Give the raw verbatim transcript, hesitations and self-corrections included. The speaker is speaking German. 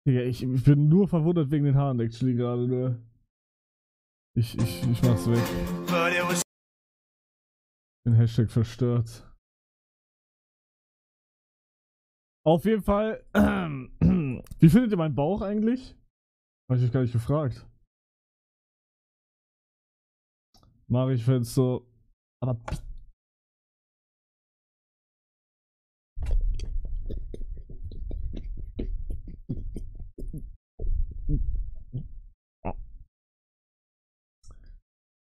Digga, ich, ich bin nur verwundert wegen den Haaren, actually, gerade, nur. Ich, ich, ich mach's weg. Den Hashtag verstört. Auf jeden Fall. Wie findet ihr meinen Bauch eigentlich? Hab ich euch gar nicht gefragt. Mari, ich find's so. Aber bitte